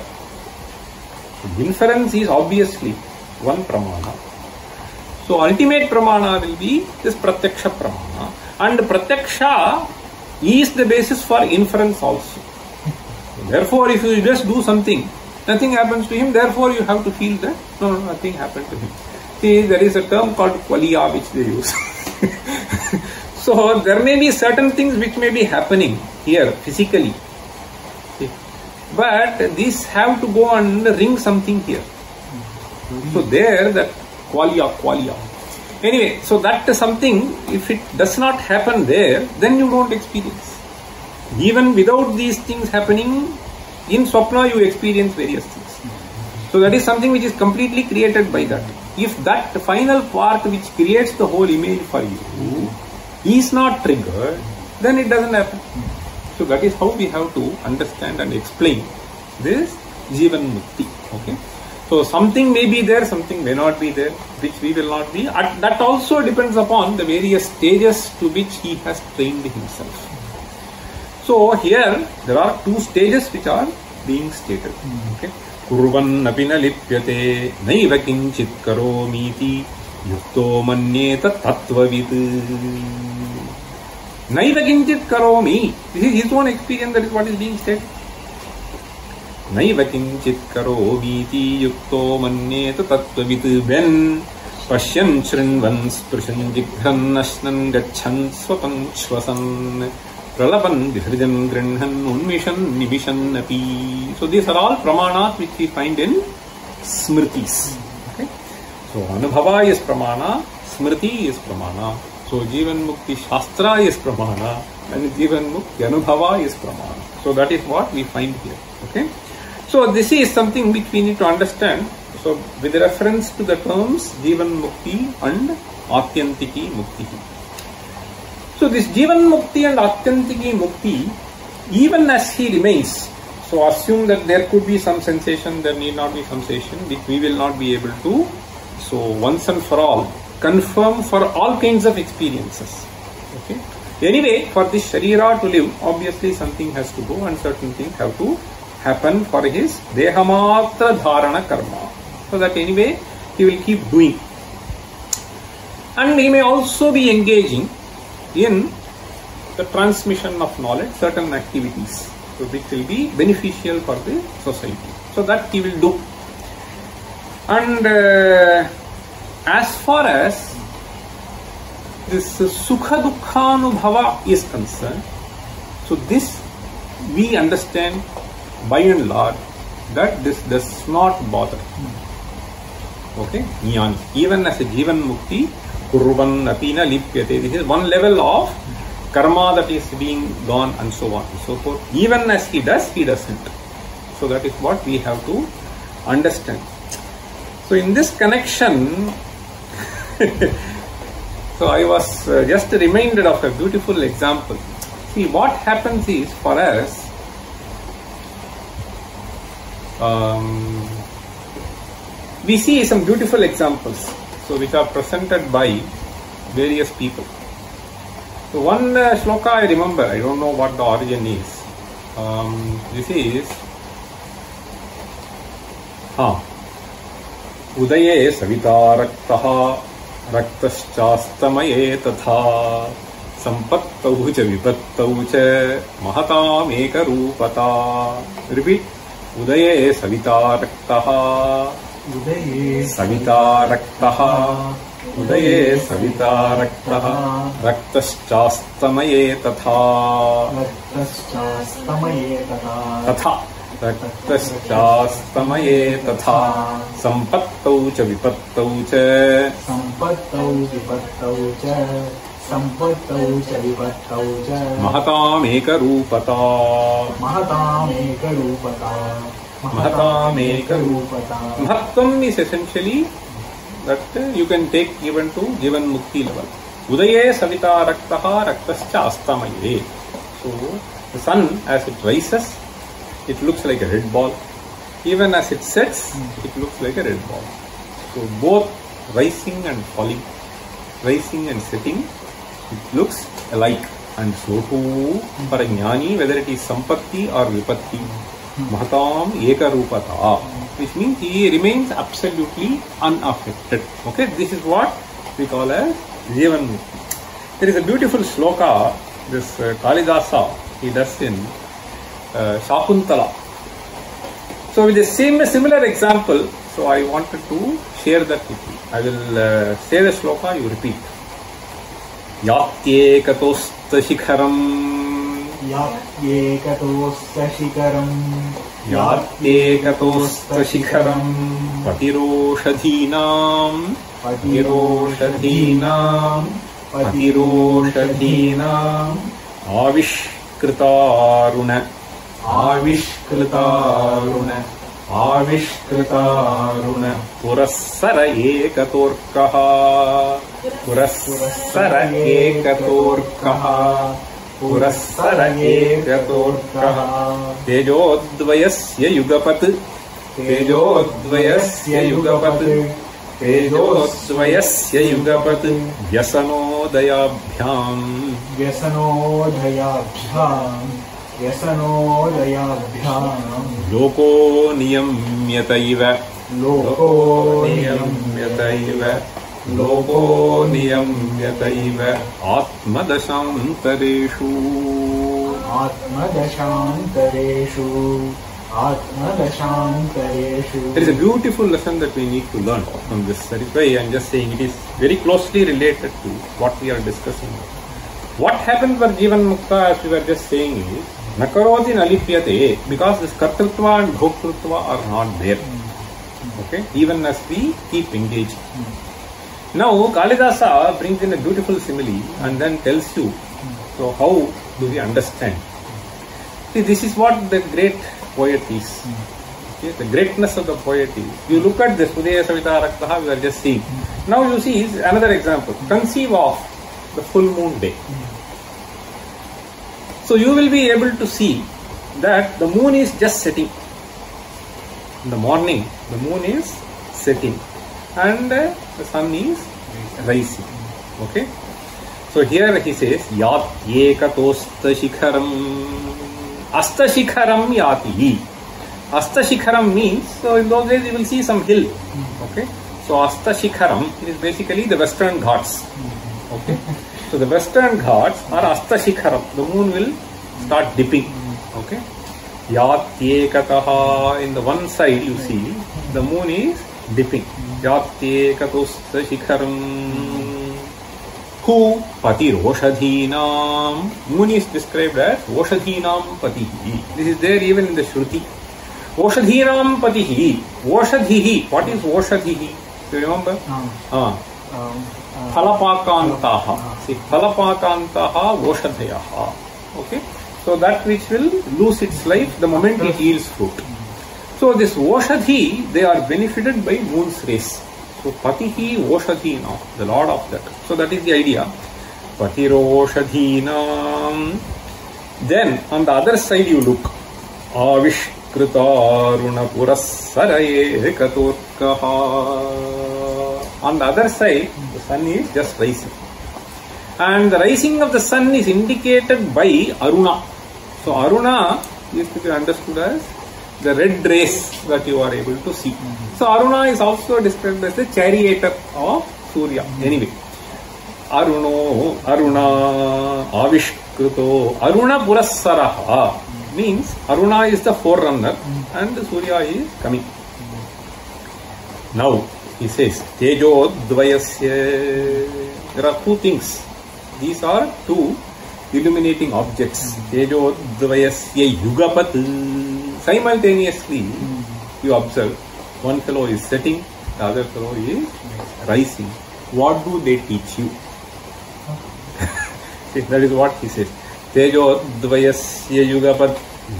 So inference is obviously one pramana. So ultimate pramana will be this pratyaksha pramana. And pratyaksha is the basis for inference also. So therefore, if you just do something, nothing happens to him, therefore you have to feel that, no, no, nothing happened to him. See, there is a term called qualia which they use. So there may be certain things which may be happening here physically. See? But these have to go and ring something here. So there that qualia, qualia. Anyway, so that is something, if it does not happen there, then you don't experience. Even without these things happening, in Swapna you experience various things. So that is something which is completely created by that. If that final part which creates the whole image for you is not triggered, then it doesn't happen. So that is how we have to understand and explain this Jivan Mukti. Okay. So something may be there, something may not be there, which we will not be. And that also depends upon the various stages to which he has trained himself. So here there are two stages which are being stated. Okay. Kurvannapi na lipyate naiva kinchit karomiti yukto manyeta tattvavid. Naiva kinchit karomi. This is his own experience, that is what is being stated. Naiva kinchit karomiti yukto manyeta tattvavid. When pashyan shrinvan sprishan jighran ashnan gachan swapan shvasan pralapan vihrijan grinhan unmishan nibishan api. So these are all pramanas which we find in smritis. Okay. So anubhava is pramana, smriti is pramana. So Jivan Mukti Shastra is pramana and Jivan Mukti Anubhava is pramana. So that is what we find here. Okay. So this is something which we need to understand. So with reference to the terms Jivan Mukti and Atyantiki Mukti. So this Jivan Mukti and Atyantiki Mukti, even as he remains, so assume that there could be some sensation, there need not be sensation, which we will not be able to, so once and for all, confirm for all kinds of experiences. Okay. Anyway, for this Sharira to live, obviously something has to go and certain things have to happen for his Dehamatra Dharana Karma. So that anyway, he will keep doing. And he may also be engaging in the transmission of knowledge, certain activities, so which will be beneficial for the society. So that he will do. And uh, as far as this Sukha Dukkhanubhava is concerned, so this we understand by and large that this does not bother. Okay, even as a Jivan Mukti, Kurvan Apina Lipyate. This is one level of karma that is being gone and so on and so forth. Even as he does, he doesn't. So that is what we have to understand. So in this connection, so I was uh, just reminded of a beautiful example. See, what happens is for us, um, we see some beautiful examples, so which are presented by various people. So one uh, shloka I remember, I don't know what the origin is. Um, this is ah, Udaye savita raktaha raktaschastamaye tatha sampattau cha vipattau cha mahatam ekarupata. Repeat. Udaye savita raktaha उदये savita raktaha उदये Savita रक्तः रक्तश्चास्तमये तथा रक्तश्चास्तमये तथा तथा रक्तश्चास्तमये तथा सम्पत्तौ च विपत्तौ च सम्पत्तौ विपत्तौ च सम्पत्तौ च विपत्तौ च महतामेकरूपता महतामेकरूपता महतामेकरूपता. Mahatvam is essentially that you can take even to Jivan Mukti level. Udaye savita raktaha raktascha astamaye. So the sun, as it rises, it looks like a red ball. Even as it sets, it looks like a red ball. So both rising and falling, rising and setting, it looks alike. And so too for a jnani, whether it is sampatti or vipatti, mahatam ekarupata, which means he remains absolutely unaffected. Okay, this is what we call as Jivan Mukti. There is a beautiful shloka, this uh, Kalidasa, he does in uh, Shakuntala. So with the same similar example, so I wanted to share that with you. I will uh, say the shloka, you repeat. Yatyekatosta shikharam यात्येकतोऽस्य शिखरम् यात्येकतोऽस्य शिखरम् पतिरोषधीनाम् पतिरोषधीनाम् पतिरोषधीनाम् आविष्कृतारुण आविष्कृतारुण आविष्कृतारुण पुरस्सर एकतोर्कः पुरस्सर एकतोर्कः पुरस्सर एकतोर्कः तेजोद्वयस्य युगपत् तेजोद्वयस्य युगपत् तेजोद्वयस्य युगपत् व्यसनोदयाभ्याम् व्यसनोदयाभ्याम् व्यसनोदयाभ्याम् लोको नियम्यत इव लोको नियम्यत इव लोको नियम्यत इव आत्मदशान्तरेषु आत्मदशान्तरेषु आत्मदशान्तरेषु. There is a beautiful lesson that we need to learn from this. That is why I am just saying it is very closely related to what we are discussing. What happens for Jivan Mukta, as we were just saying, is Nakaroti Nalipyate, because this Kartrutva and Bhoktrutva are not there. Okay, even as we keep engaging. Now Kalidasa brings in a beautiful simile and then tells you, so how do we understand? See, this is what the great poet is. Okay, the greatness of the poet is. You look at this, Udaya Savita Raktaha, we are just seeing. Now you see is another example. Conceive of the full moon day. So you will be able to see that the moon is just setting. In the morning, the moon is setting and uh, the sun is rising. Okay. So here he says, Yat ekatosta shikharam asta shikharam yati. Asta shikharam means, so in those days you will see some hill. Okay. So asta shikharam is basically the Western Ghats. Okay. So the Western Ghats are asta shikharam. The moon will start dipping. Okay. Yatyekataha, in the one side you see the moon is dipping. Yatyekatosta shikharam. Who? Pati roshadhinam. Moon is described as roshadhinam patihi. This is there even in the Shruti. Roshadhinam patihi. Roshadhihi. What is roshadhihi? Do you remember? Ah. Phalapakantaha. See, phalapakantaha roshadhayaha. Okay. So that which will lose its life the moment it yields fruit. So this Oshadhi, they are benefited by moon's rays. So Patihi Oshadhi now, the lord of that. So that is the idea. Patiroshadhinam. Then on the other side you look. Avishkritaruna purassaraye katurkaha. On the other side, the sun is just rising. And the rising of the sun is indicated by Aruna. So Aruna is to be understood as the red rays that you are able to see. Mm-hmm. So Aruna is also described as the charioteer of Surya. Anyway, Aruno, Aruna, Avishkruto, Aruna Purassaraha means Aruna is the forerunner and Surya is coming. Now he says, Tejo Dvayasya. There are two things. These are two illuminating objects. Tejo Dvayasya Yugapat. Simultaneously, you observe, one fellow is setting, the other fellow is rising. What do they teach you? That is what he says. Tejo Dvayasya Yugapat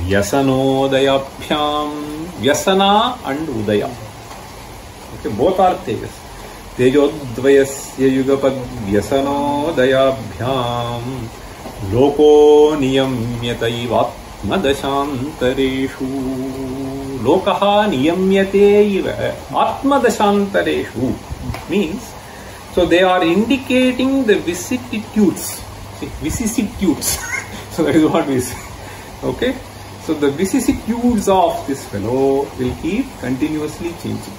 Vyasanodayabhyam. Vyasana and Udaya. Okay, both are Tejas. Tejo Dvayasya Yugapat Vyasanodayabhyam Loko Niyamyataivat Atmadashantareshu. Lokaha niyamyate iva Atmadashantareshu means, so they are indicating the vicissitudes. See, vicissitudes. So that is what we say. Okay. So the vicissitudes of this fellow will keep continuously changing.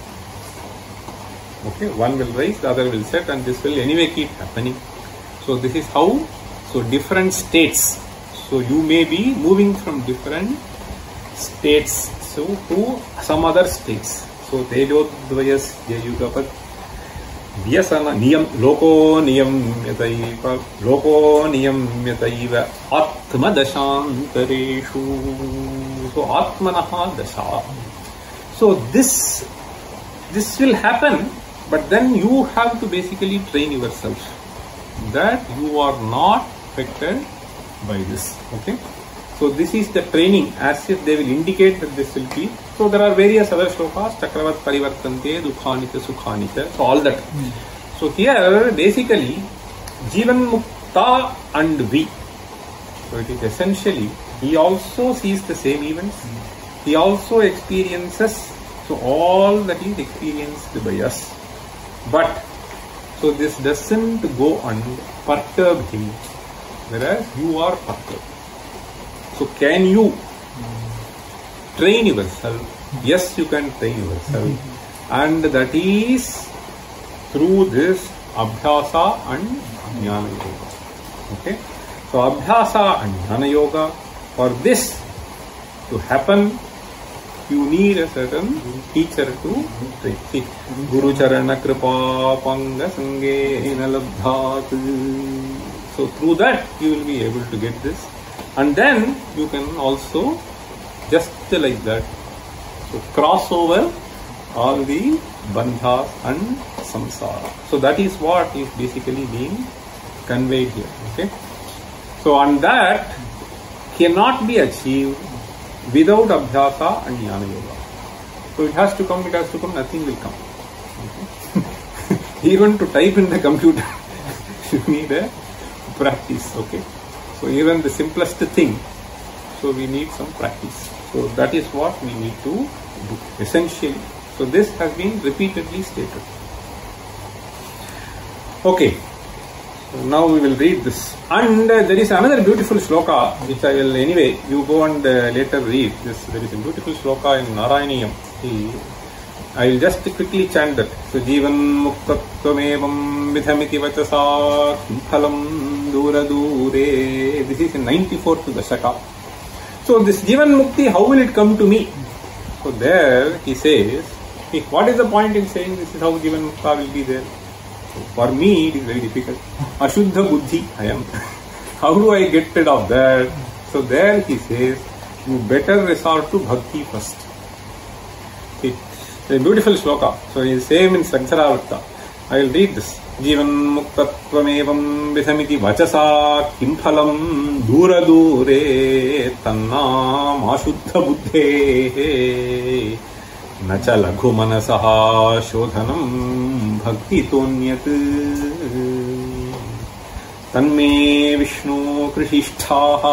Okay. One will rise, the other will set, and this will anyway keep happening. So this is how, so different states. So you may be moving from different states so to some other states. So Tejo Dvayasya Yugapat Vyasana Niyam Loko Niyamyataiva Loko Niyamyataiva Atmadashantareshu. So Atmanaha Dasha. So this this will happen, but then you have to basically train yourself that you are not affected by this. Okay. So this is the training, as if they will indicate that this will be. So there are various other shlokas, Chakravat Parivartante, Dukhanita, Sukhanita, so all that. Mm. So here basically Jivan Mukta and we. So it is essentially, he also sees the same events. Mm. He also experiences, so all that is experienced by us. But, so this doesn't go and perturb him, whereas you are perturbed. So can you train yourself? Yes, you can train yourself. And that is through this Abhyasa and Jnana Yoga. Okay. So Abhyasa and Jnana Yoga, for this to happen, you need a certain teacher to train. See, Guru Charana Kripa Panga Sangena Labdhat. So through that you will be able to get this. And then you can also just like that, so cross over all the bandhas and samsara. So that is what is basically being conveyed here. Okay. So and that cannot be achieved without abhyasa and jnana yoga. So it has to come, it has to come, nothing will come. Okay. Even to type in the computer, you need a practice. Okay. So even the simplest thing, so we need some practice. So that is what we need to do essentially. So this has been repeatedly stated. Okay. So now we will read this. And uh, there is another beautiful shloka which I will anyway, you go and uh, later read this. There is a beautiful shloka in Narayaniyam. I will just quickly chant that. So Jivan Muktatvamevam Vidhamiti Vachasa Phalam Dura Dure. This is in ninety-fourth Dashaka. So this Jivan Mukti, how will it come to me? So there he says, what is the point in saying this is how Jivan Mukta will be there? So for me it is very difficult. Ashuddha Buddhi I am. How do I get rid of that? So there he says, you better resort to Bhakti first. See, it's a beautiful shloka. So it is same in Sankaravarta. I will read this. Jivan Muktatvamevam Vidhamiti Vachasa Kimphalam Dura Dure Tannam Ashuddha Buddhe न च लघुमनसः शोधनं भक्तितोऽन्यत् तन्मे Vishnu कृषिष्ठाः.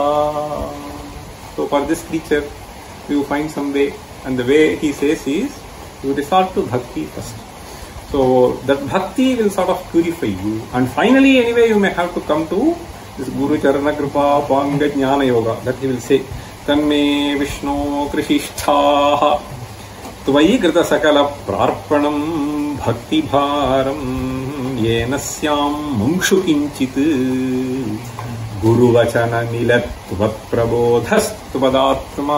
So for this creature you find some way, and the way he says is you resort to bhakti first. So that bhakti will sort of purify you, and finally anyway you may have to come to this Guru Charana Kripa Panga Jnana Yoga, that he will say Tanme Vishnu Krishishtaha Tvayi Krita Sakala Prarpanam Bhakti Bharam Yenasyam Munkshu Kinchit Guru Vachana Nilat Tvat Prabodhas Tvadatma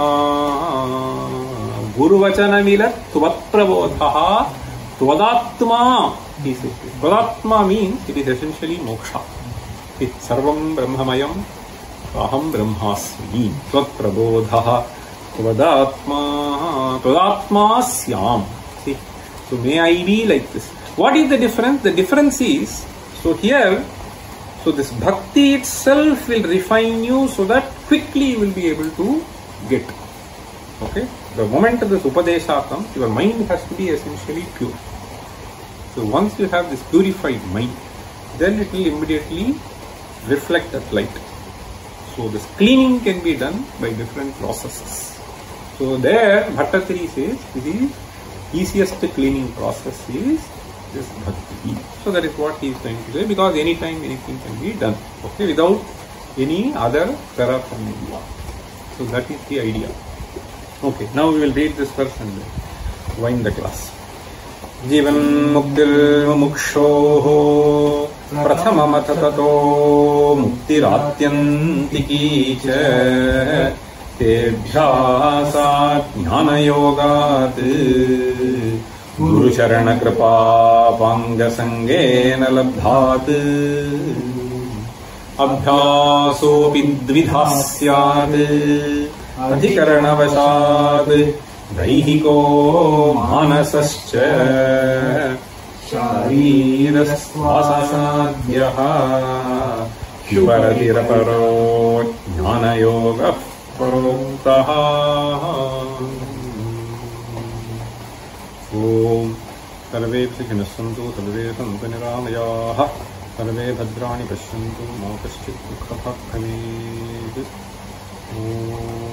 Guru Vachana Nilat Tvat Prabodhaha Tvadatma. He says Tvadatma means it is essentially moksha. It's Sarvam Brahmamayam Aham Brahmasmi Tvat Prabodhaha Tvadatma Tvadatma Syam. See, so may I be like this. What is the difference? The difference is, so here, so this bhakti itself will refine you so that quickly you will be able to get. Okay? The moment this upadesha comes, your mind has to be essentially pure. So once you have this purified mind, then it will immediately reflect that light. So this cleaning can be done by different processes. So there Bhattatri says the easiest cleaning process is this bhakti. So that is what he is trying to say, because anytime anything can be done, okay, without any other paraphernalia. So that is the idea. Okay, now we will read this verse and wind the class. Jivan muktir mumukshōh prathamamat tato muktiratyantikī ca tebhyāsāt jnana yogat Guru Charana Kripa Panga Sangena Labdhat Abhyasopi dvidhasyat Adhikarana vashat Daihiko manasascha Sharirasvasadhyaha Shubharatiraparo Jnana yoga paroktaha. Om Sarve Psikhinassantu Sarve Santu Niramayaha Sarve Bhadrani Pashyantu Ma Kaschit Dukha Bhakkhamed. Om